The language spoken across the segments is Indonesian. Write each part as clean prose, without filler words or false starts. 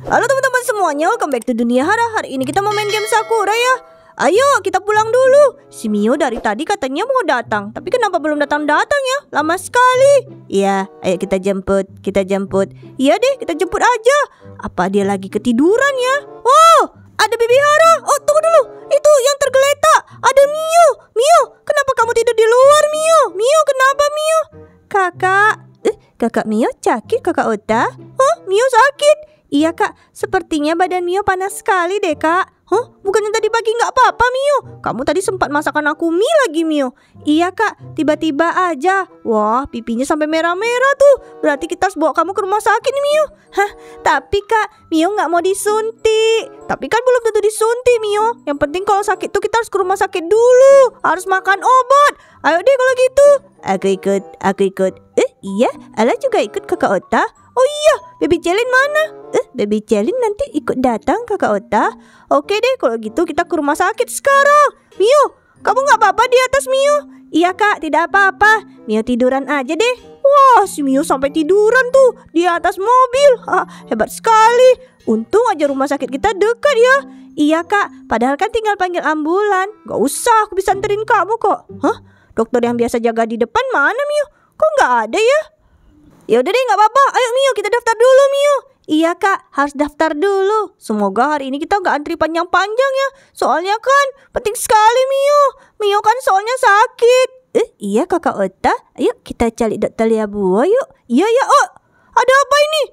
Halo teman-teman semuanya, welcome back to Dunia Hara. Hari ini kita mau main game Sakura ya. Ayo kita pulang dulu. Si Mio dari tadi katanya mau datang, tapi kenapa belum datang-datang ya? Lama sekali. Iya, ayo kita jemput. Iya deh, kita jemput aja. Apa dia lagi ketiduran ya? Oh, ada Bibi Hara. Oh, tunggu dulu. Itu yang tergeletak. Ada Mio. Mio, kenapa kamu tidur di luar, Mio? Mio, kenapa Mio? Kakak Mio sakit, Kakak Ota? Oh, Mio sakit? Iya kak, sepertinya badan Mio panas sekali deh kak. Hah? Bukannya tadi pagi nggak apa-apa Mio? Kamu tadi sempat masakan aku mie lagi Mio. Iya kak, tiba-tiba aja. Wah, pipinya sampai merah-merah tuh. Berarti kita harus bawa kamu ke rumah sakit nih Mio. Hah? Tapi kak, Mio nggak mau disuntik. Tapi kan belum tentu disuntik Mio. Yang penting kalau sakit tuh kita harus ke rumah sakit dulu. Harus makan obat. Ayo deh kalau gitu. Aku ikut. Iya, Ala juga ikut Kakak Ota. Oh iya, Baby Celin mana? Baby Celin nanti ikut datang Kakak Ota. Oke deh, kalau gitu kita ke rumah sakit sekarang. Mio, kamu gak apa-apa di atas Mio? Iya kak, tidak apa-apa. Mio tiduran aja deh. Wah, si Mio sampai tiduran tuh di atas mobil. Hebat sekali. Untung aja rumah sakit kita dekat ya. Iya kak, padahal kan tinggal panggil ambulan. Gak usah, aku bisa anterin kamu kok. Hah? Dokter yang biasa jaga di depan mana Mio? Kok gak ada ya? Ya udah deh, nggak apa-apa. Ayo Mio, kita daftar dulu Mio. Iya kak, harus daftar dulu. Semoga hari ini kita nggak antri panjang-panjang ya. Soalnya kan penting sekali Mio. Mio kan soalnya sakit. Iya Kakak Ota. Ayo kita cari dokter Liabuo yuk. Iya ya. Oh, ada apa ini?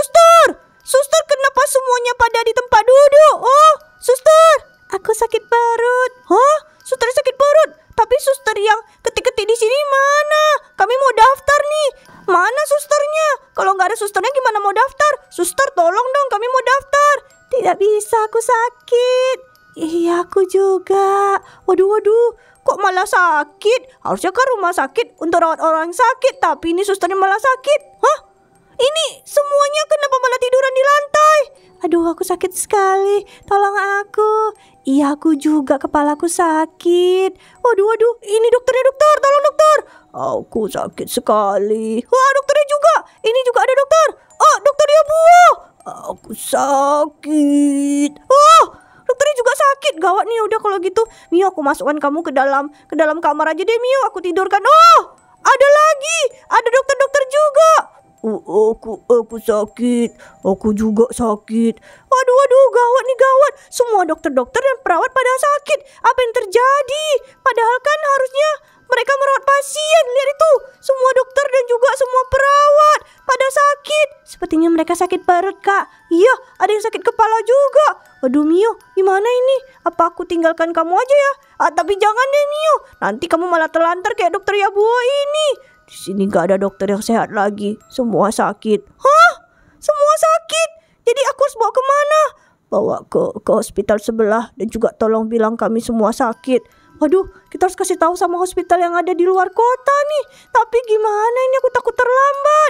Suster, kenapa semuanya pada di tempat duduk? Oh, suster, aku sakit perut. Hah? Suster sakit perut? Tapi suster yang ketik-ketik di sini mana? Kami mau daftar nih. Mana susternya? Kalau nggak ada susternya gimana mau daftar? Suster tolong dong, kami mau daftar. Tidak bisa, aku sakit. Iya aku juga. Waduh, kok malah sakit? Harusnya kan rumah sakit untuk rawat orang yang sakit, tapi ini susternya malah sakit. Hah? Ini semuanya kenapa malah tiduran di lantai? Aduh, aku sakit sekali. Tolong aku. Iya, aku juga, kepalaku sakit. Waduh, ini dokternya dokter, tolong dokter. Aku sakit sekali. Wah, dokternya juga. Ini juga ada dokter. Oh, dokter Liabuo. Aku sakit. Oh, dokternya juga sakit. Gawat nih, udah kalau gitu. Mio, aku masukkan kamu ke dalam kamar aja deh Mio. Aku tidurkan. Oh, ada lagi. Ada dokter-dokter juga. Aku sakit. Aku juga sakit. Waduh, gawat nih gawat. Semua dokter-dokter dan perawat pada sakit. Apa yang terjadi? Padahal kan harusnya mereka merawat pasien. Lihat itu, semua dokter dan juga semua perawat pada sakit. Sepertinya mereka sakit perut kak. Iya, ada yang sakit kepala juga. Waduh Mio, gimana ini? Apa aku tinggalkan kamu aja ya? Tapi jangan deh Mio. Nanti kamu malah terlantar kayak dokter Liabuo ini. Di sini gak ada dokter yang sehat lagi. Semua sakit. Hah? Semua sakit? Jadi aku harus bawa kemana? Bawa ke hospital sebelah. Dan juga tolong bilang kami semua sakit. Waduh, kita harus kasih tahu sama hospital yang ada di luar kota nih. Tapi gimana ini, aku takut terlambat.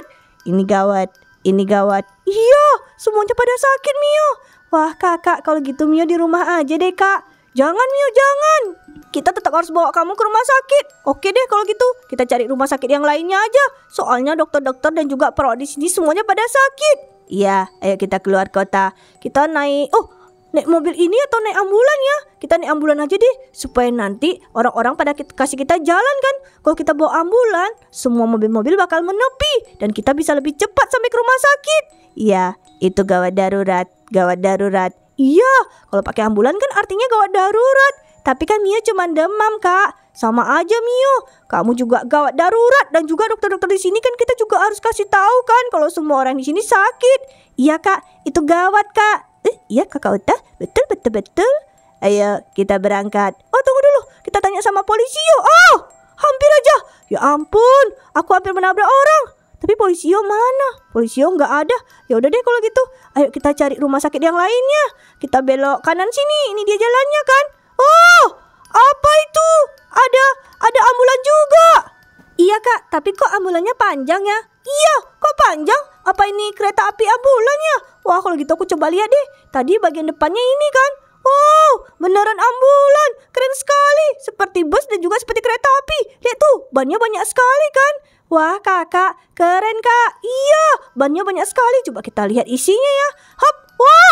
Ini gawat. Iya, semuanya pada sakit Mio. Wah kakak, kalau gitu Mio di rumah aja deh kak. Jangan Mio, jangan. Kita tetap harus bawa kamu ke rumah sakit. Oke deh kalau gitu, kita cari rumah sakit yang lainnya aja. Soalnya dokter-dokter dan juga perawat di sini semuanya pada sakit. Iya, ayo kita keluar kota. Kita naik mobil ini atau naik ambulan ya? Kita naik ambulan aja deh, supaya nanti orang-orang pada kasih kita jalan kan. Kalau kita bawa ambulan, semua mobil-mobil bakal menepi dan kita bisa lebih cepat sampai ke rumah sakit. Iya, itu gawat darurat. Iya, kalau pakai ambulan kan artinya gawat darurat. Tapi kan Mio cuma demam kak. Sama aja Mio. Kamu juga gawat darurat. Dan juga dokter-dokter di sini kan kita juga harus kasih tahu kan kalau semua orang di sini sakit. Iya kak, itu gawat kak. Iya Kakak Ota, betul. Ayo kita berangkat. Oh tunggu dulu, kita tanya sama polisi yuk. Oh, hampir aja. Ya ampun, aku hampir menabrak orang. Tapi Polisio mana? Polisio nggak ada. Ya udah deh kalau gitu. Ayo kita cari rumah sakit yang lainnya. Kita belok kanan sini. Ini dia jalannya kan? Oh, apa itu? Ada ambulan juga. Iya kak, tapi kok ambulannya panjang ya? Iya, kok panjang? Apa ini kereta api ambulan ya? Wah, kalau gitu aku coba lihat deh. Tadi bagian depannya ini kan? Wow, beneran ambulan. Keren sekali. Seperti bus dan juga seperti kereta api. Lihat tuh, bannya banyak sekali kan? Wah kakak, keren kak. Iya, bannya banyak sekali. Coba kita lihat isinya ya. Hop, wah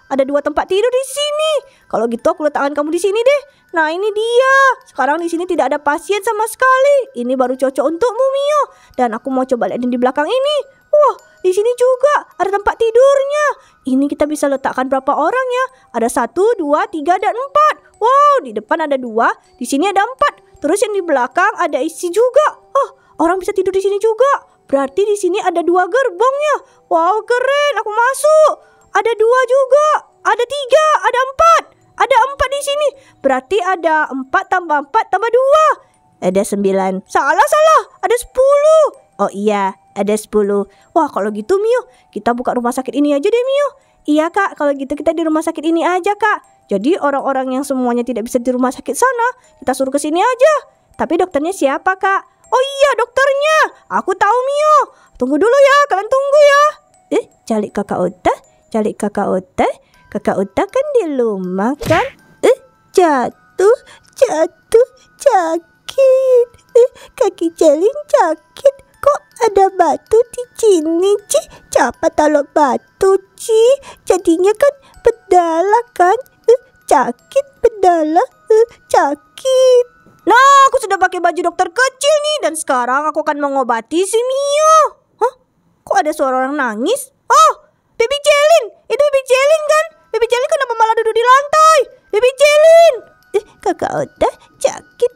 Ada 2 tempat tidur di sini. Kalau gitu aku letakkan kamu di sini deh. Nah ini dia. Sekarang di sini tidak ada pasien sama sekali. Ini baru cocok untukmu Mio. Dan aku mau coba lihat di belakang ini. Wah, di sini juga ada tempat tidurnya. Ini kita bisa letakkan berapa orang ya? Ada 1, 2, 3, dan 4. Wow, di depan ada 2, di sini ada 4. Terus yang di belakang ada isi juga. Oh, orang bisa tidur di sini juga. Berarti di sini ada 2 gerbongnya. Wow, keren. Aku masuk. Ada 2 juga. Ada 3, ada 4. Ada 4 di sini. Berarti ada 4 tambah 4 tambah 2. Ada 9. Salah. Ada 10. Oh iya, ada 10. Wah, kalau gitu Mio, kita buka rumah sakit ini aja deh Mio. Iya Kak, kalau gitu kita di rumah sakit ini aja Kak. Jadi orang-orang yang semuanya tidak bisa di rumah sakit sana, kita suruh ke sini aja. Tapi dokternya siapa Kak? Oh iya, dokternya. Aku tahu Mio. Tunggu dulu ya, kalian tunggu ya. Calik Kakak Ota. Kakak Ota kan di rumah kan? Jatuh, sakit. Kaki Celin sakit. Kok ada batu di sini, Ci? Siapa taruh batu, Ci? Jadinya kan bedala kan? Sakit bedala, sakit. Nah, aku sudah pakai baju dokter kecil nih. Dan sekarang aku akan mengobati si Mio. Hah? Kok ada suara orang nangis? Oh, Baby Celin. Itu Baby Celin kan? Baby Celin kenapa malah duduk di lantai? Baby Celin. Kakak Ota sakit.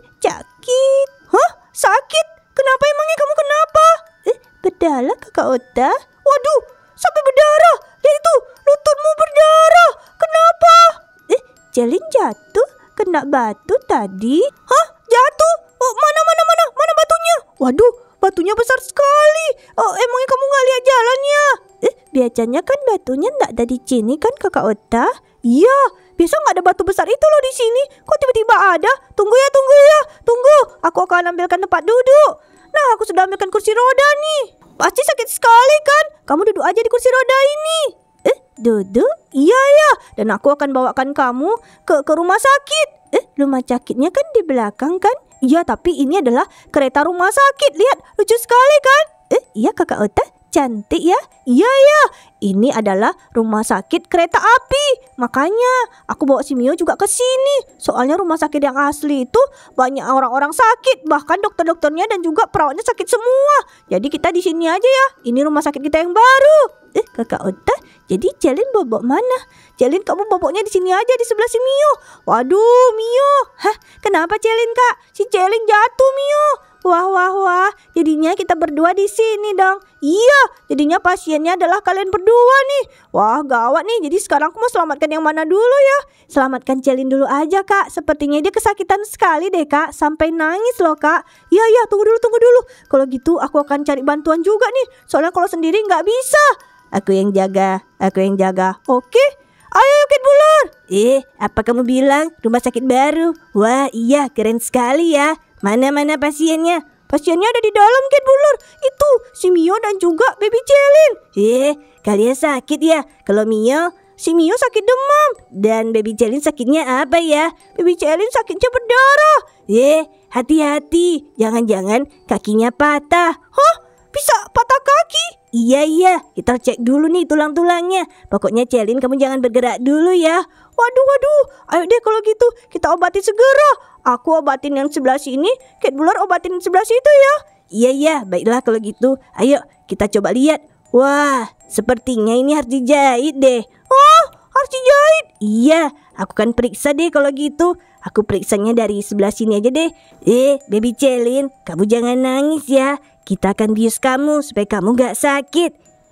Hah? Sakit? Kenapa emangnya kamu kenapa? Berdarah Kakak Ota. Waduh, sampai berdarah. Lihat itu, lututmu berdarah. Kenapa? Celin jatuh kena batu tadi. Hah? Jatuh? Oh, mana batunya? Waduh, batunya besar sekali. Oh, emangnya kamu nggak lihat jalannya? Biasanya kan batunya nggak ada di sini kan Kakak Ota? Iya, biasa nggak ada batu besar itu loh di sini. Kok tiba-tiba ada? Tunggu ya. Tunggu. Aku akan ambilkan tempat duduk. Nah, aku sudah ambilkan kursi roda nih. Pasti sakit sekali kan? Kamu duduk aja di kursi roda ini. Duduk? Iya. Dan aku akan bawakan kamu ke rumah sakit. Rumah sakitnya kan di belakang kan? Iya, tapi ini adalah kereta rumah sakit. Lihat, lucu sekali kan? Iya Kakak Ota, cantik ya? Iya. Ini adalah rumah sakit kereta api. Makanya aku bawa si Mio juga ke sini. Soalnya rumah sakit yang asli itu banyak orang-orang sakit, bahkan dokter-dokternya dan juga perawatnya sakit semua. Jadi kita di sini aja ya. Ini rumah sakit kita yang baru. Kakak Ota, jadi Celin bobok mana? Celin, kamu boboknya di sini aja di sebelah si Mio. Waduh, Mio. Hah, kenapa Celin Kak? Si Celin jatuh Mio. Wah. Jadinya kita berdua di sini dong. Iya, jadinya pasiennya adalah kalian berdua nih. Wah, gawat nih. Jadi sekarang aku mau selamatkan yang mana dulu ya? Selamatkan Celin dulu aja Kak. Sepertinya dia kesakitan sekali deh Kak. Sampai nangis loh Kak. Iya, tunggu dulu. Kalau gitu aku akan cari bantuan juga nih. Soalnya kalau sendiri nggak bisa. Aku yang jaga. Oke. Ayo Cat Buller. Apa kamu bilang? Rumah sakit baru. Wah, iya, keren sekali ya. Mana pasiennya? Pasiennya ada di dalam Cat Buller. Itu si Mio dan juga Baby Celin. Kalian sakit ya? Kalau si Mio sakit demam. Dan Baby Celin sakitnya apa ya? Baby Celin sakitnya berdarah. Hati-hati. Jangan-jangan kakinya patah. Hah? Bisa patah kaki? Iya, kita cek dulu nih tulang-tulangnya. Pokoknya Celin, kamu jangan bergerak dulu ya. Waduh. Ayo deh kalau gitu, kita obatin segera. Aku obatin yang sebelah sini, Cat Buller obatin sebelah situ ya. Iya, baiklah kalau gitu. Ayo, kita coba lihat. Wah, sepertinya ini harus dijahit deh. Oh, harus dijahit? Iya, aku kan periksa deh kalau gitu. Aku periksanya dari sebelah sini aja deh. Baby Celin, kamu jangan nangis ya. Kita akan bius kamu supaya kamu gak sakit.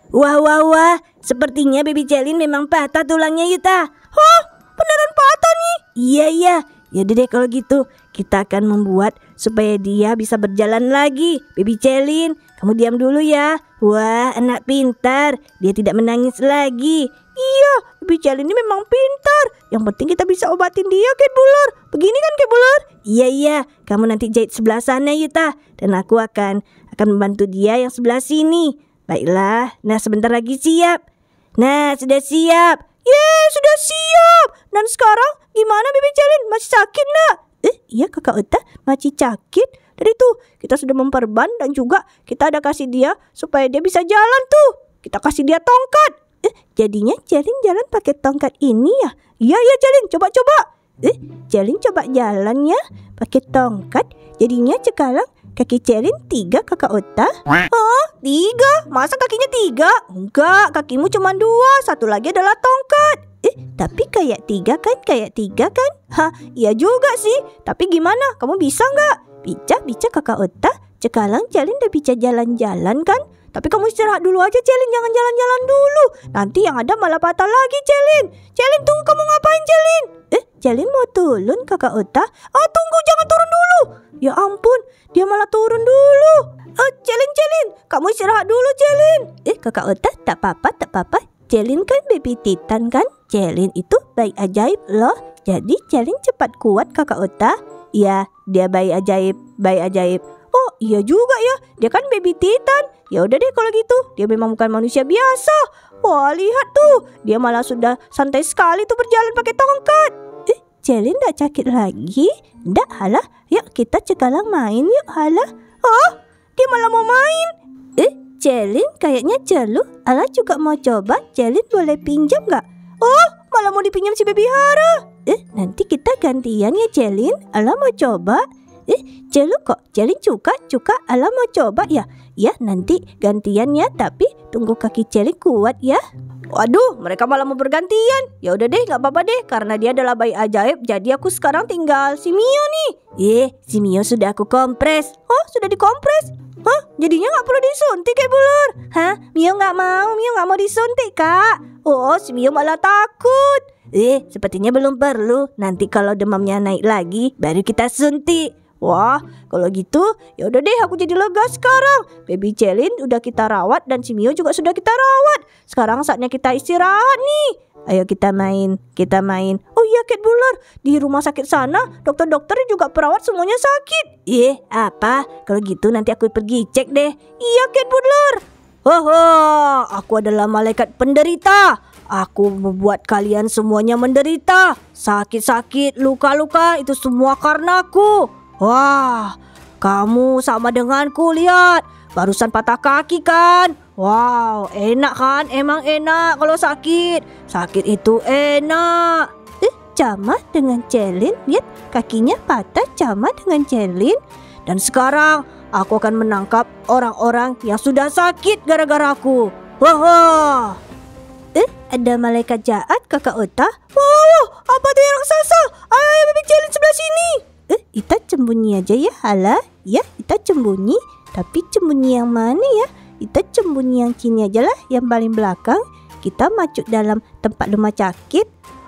Wah. Sepertinya Baby Celin memang patah tulangnya Yuta. Hah? Beneran patah nih? Iya. Yaudah deh kalau gitu. Kita akan membuat supaya dia bisa berjalan lagi. Baby Celin, kamu diam dulu ya. Wah, anak pintar. Dia tidak menangis lagi. Iya, Baby Celin ini memang pintar. Yang penting kita bisa obatin dia, Cat Buller. Begini kan Cat Buller? Iya. Kamu nanti jahit sebelah sana Yuta. Dan aku akan membantu dia yang sebelah sini. Baiklah, nah sebentar lagi siap. Nah, sudah siap. Sudah siap. Dan sekarang gimana Baby Celin? Masih sakit nak? Iya Kakak Ota, masih sakit. Dan itu kita sudah memperban dan juga kita ada kasih dia supaya dia bisa jalan tuh. Kita kasih dia tongkat. Jadinya Celin jalan pakai tongkat ini ya? Iya Celin, coba-coba. Celin coba jalan ya pakai tongkat. Jadinya sekarang kaki Celin 3 Kakak Ota. Oh 3? Masa kakinya 3? Enggak, kakimu cuma 2. Satu lagi adalah tongkat. Tapi kayak 3 kan? Kayak 3 kan? Iya juga sih. Tapi gimana? Kamu bisa nggak? Bisa Kakak Ota. Sekarang Celin udah bisa jalan-jalan kan? Tapi kamu istirahat dulu aja Celin, jangan jalan-jalan dulu. Nanti yang ada malah patah lagi Celin. Celin tunggu, kamu ngapain Celin? Celin mau turun Kakak Ota. Tunggu, jangan turun dulu. Ya ampun, dia malah turun dulu. Celin, kamu istirahat dulu Celin. Kakak Ota, tak apa-apa. Celin kan baby Titan kan? Celin itu bayi ajaib loh. Jadi Celin cepat kuat Kakak Ota. Iya, dia bayi ajaib. Oh iya juga ya, dia kan baby Titan. Ya udah deh kalau gitu, dia memang bukan manusia biasa. Wah lihat tuh, dia malah sudah santai sekali tuh berjalan pakai tongkat. Celin ndak sakit lagi? Ndak halah, yuk kita sekarang main yuk halah. Dia malah mau main. Celin kayaknya jenuh. Ala juga mau coba. Celin boleh pinjam nggak? Malah mau dipinjam si baby Hara. Nanti kita gantian ya Celin. Ala mau coba. Jenuh kok. Celin cuka. Ala mau coba ya. Ya nanti gantian ya. Tapi tunggu kaki Celin kuat ya. Waduh, mereka malah mau bergantian. Ya udah deh, nggak apa-apa deh. Karena dia adalah bayi ajaib, jadi aku sekarang tinggal si Mio nih. Si Mio sudah aku kompres. Sudah dikompres? Jadinya nggak perlu disuntik ya Bulur? Mio nggak mau disuntik Kak. Si Mio malah takut. Sepertinya belum perlu. Nanti kalau demamnya naik lagi, baru kita suntik. Wah, kalau gitu ya udah deh, aku jadi lega sekarang. Baby Celin udah kita rawat dan si Mio juga sudah kita rawat. Sekarang saatnya kita istirahat nih. Ayo kita main. Oh iya Cat Bulur, di rumah sakit sana dokter-dokter juga perawat semuanya sakit. Apa? Kalau gitu nanti aku pergi cek deh. Iya Cat Bulur. Aku adalah malaikat penderita. Aku membuat kalian semuanya menderita. Sakit-sakit, luka-luka, itu semua karena aku. Wah, kamu sama denganku, lihat. Barusan patah kaki kan? Wow, enak kan? Emang enak kalau sakit. Sakit itu enak. Sama dengan Celin. Lihat, kakinya patah sama dengan Celin. Dan sekarang aku akan menangkap orang-orang yang sudah sakit gara-gara aku. Wah. Ada malaikat jahat Kakak Ota. Wow, apa tuh yang raksasa? Ayo baby Celin sebelah sini. Kita sembunyi aja ya Hala. Ya, kita sembunyi. Tapi sembunyi yang mana ya? Kita sembunyi yang sini aja lah, yang paling belakang. Kita masuk dalam tempat rumah sakit.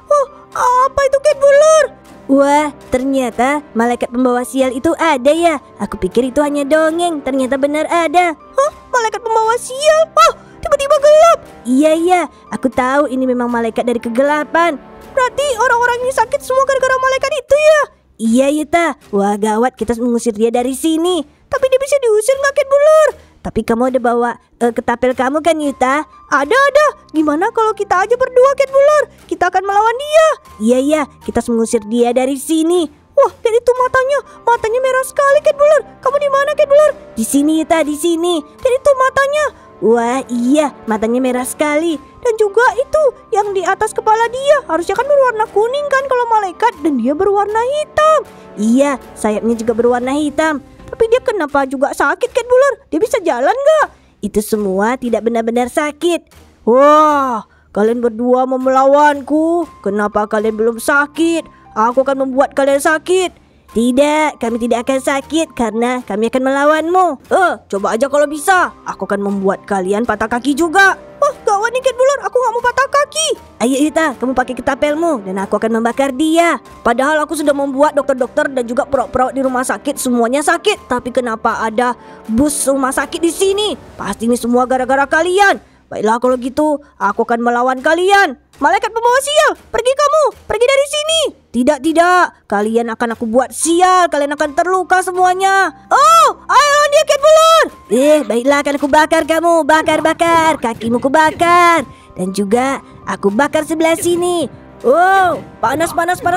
Apa itu Cat Bulur? Wah, ternyata malaikat pembawa sial itu ada ya. Aku pikir itu hanya dongeng, ternyata benar ada. Malaikat pembawa sial? Tiba-tiba gelap. Iya, aku tahu ini memang malaikat dari kegelapan. Berarti orang-orang ini sakit semua gara-gara malaikat itu ya? Iya Yuta. Wah gawat, kita mengusir dia dari sini. Tapi dia bisa diusir nggak Cat Bulur? Tapi kamu udah bawa ketapel kamu kan Yuta? Ada. Gimana kalau kita aja berdua Cat Bulur? Kita akan melawan dia. Iya, kita mengusir dia dari sini. Wah, lihat itu matanya merah sekali Cat Bulur. Kamu di mana Cat Bulur? Di sini Yuta, di sini. Lihat itu matanya. Wah iya, matanya merah sekali. Dan juga itu yang di atas kepala dia harusnya kan berwarna kuning kan kalau malaikat, dan dia berwarna hitam. Iya, sayapnya juga berwarna hitam. Tapi dia kenapa juga sakit Cat Bulur? Dia bisa jalan gak? Itu semua tidak benar-benar sakit. Wah, kalian berdua mau melawanku. Kenapa kalian belum sakit? Aku akan membuat kalian sakit. Tidak, kami tidak akan sakit karena kami akan melawanmu. Coba aja kalau bisa. Aku akan membuat kalian patah kaki juga. Gawat nih Cat Bulur, aku gak mau patah kaki. Ayo Yuta, kamu pakai ketapelmu dan aku akan membakar dia. Padahal aku sudah membuat dokter-dokter dan juga perawat-perawat di rumah sakit semuanya sakit. Tapi kenapa ada bus rumah sakit di sini? Pasti ini semua gara-gara kalian. Baiklah kalau gitu, aku akan melawan kalian. Malaikat pembawa sial, pergi kamu, pergi dari sini. Tidak, kalian akan aku buat sial. Kalian akan terluka semuanya. Ayo lawan dia Cat Bulur. Baiklah, akan aku bakar kamu. Bakar, kakimu ku bakar. Dan juga aku bakar sebelah sini. Panas.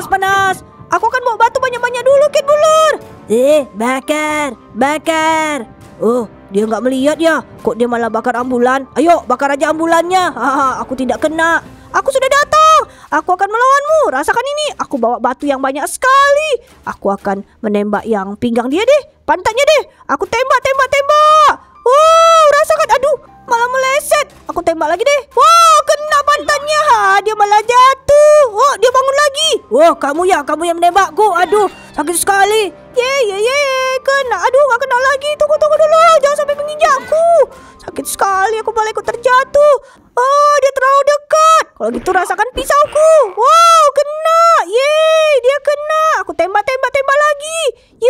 Aku akan bawa batu banyak-banyak dulu Cat Bulur. Bakar. dia nggak melihat ya. Kok dia malah bakar ambulan? Ayo, bakar aja ambulannya. Haha, aku tidak kena. Aku sudah datang. Aku akan melawanmu. Rasakan ini. Aku bawa batu yang banyak sekali. Aku akan menembak yang pinggang dia deh. Pantatnya deh. Aku tembak. Rasakan. Aduh, malah meleset. Aku tembak lagi deh. Wow, kena pantatnya. Dia malah jatuh. Oh, dia bangun lagi. Wah, kamu yang menembakku. Aduh, sakit sekali. Kena. Aduh, gak kena lagi. Tunggu dulu. Jangan sampai menginjakku. Sakit sekali. Aku malah ikut terjatuh. Oh, dia terlalu dekat. Kalau gitu rasakan pisauku. Wow, kena. Yeay, dia kena. Aku tembak lagi.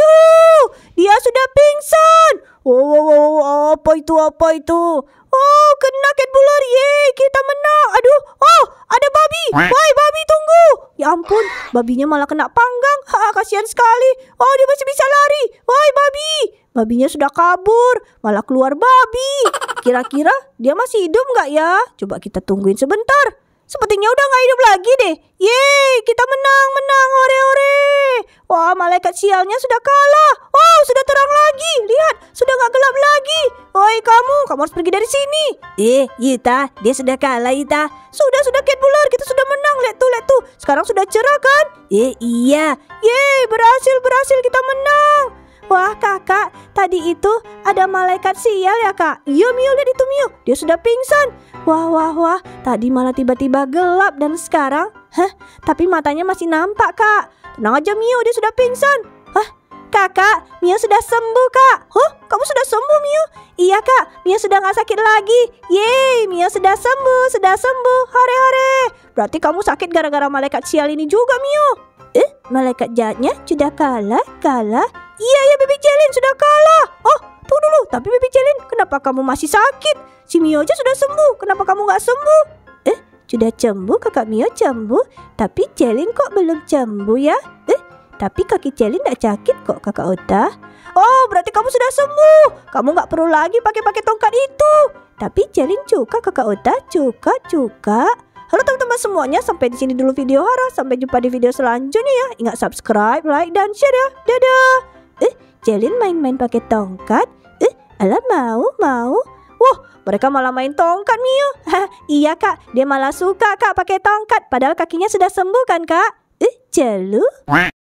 Dia sudah pingsan. Wow, apa itu? Oh, kena Cat Buller. Yeay, kita menang. Aduh, ada babi. Woi, babi tunggu. Ya ampun, babinya malah kena panggang. Kasihan sekali. Oh, dia masih bisa lari. Woi, babi. Babinya sudah kabur, malah keluar babi. Kira-kira dia masih hidup nggak ya? Coba kita tungguin sebentar. Sepertinya udah nggak hidup lagi deh. Yeay, kita menang, ore. Wah, malaikat sialnya sudah kalah. Oh, sudah terang lagi. Lihat, sudah nggak gelap lagi. Woi, kamu harus pergi dari sini. Yita, dia sudah kalah, Yita. Sudah Cat Buller, kita sudah menang. Lihat tuh. Sekarang sudah cerah kan? Iya. Yeay, berhasil kita menang. Wah, kakak, tadi itu ada malaikat sial ya, kak? Iya, Mio, lihat itu, Mio. Dia sudah pingsan. Wah. Tadi malah tiba-tiba gelap dan sekarang, tapi matanya masih nampak, kak. Tenang aja, Mio, dia sudah pingsan. Kakak, Mio sudah sembuh, kak. Kamu sudah sembuh, Mio? Iya, kak, Mio sudah gak sakit lagi. Yeay, Mio sudah sembuh. Hore. Berarti kamu sakit gara-gara malaikat sial ini juga, Mio. Malaikat jahatnya sudah kalah? Iya, Baby Celin sudah kalah. Oh, tunggu dulu. Tapi Baby Celin, kenapa kamu masih sakit? Si Mio aja sudah sembuh. Kenapa kamu gak sembuh? Sudah sembuh, kakak Mio sembuh. Tapi Celin kok belum sembuh ya? Tapi kaki Celin gak sakit kok, kakak Ota. Oh, berarti kamu sudah sembuh. Kamu gak perlu lagi pakai tongkat itu. Tapi Celin cuka, kakak Ota. Cuka. Halo teman-teman semuanya, sampai di sini dulu video Hara. Sampai jumpa di video selanjutnya ya. Ingat subscribe, like, dan share ya. Dadah. Celin main-main pakai tongkat. Alah mau. Wah, mereka malah main tongkat, Mio. Iya, kak. Dia malah suka, kak, pakai tongkat. Padahal kakinya sudah sembuh kan, kak? Celu.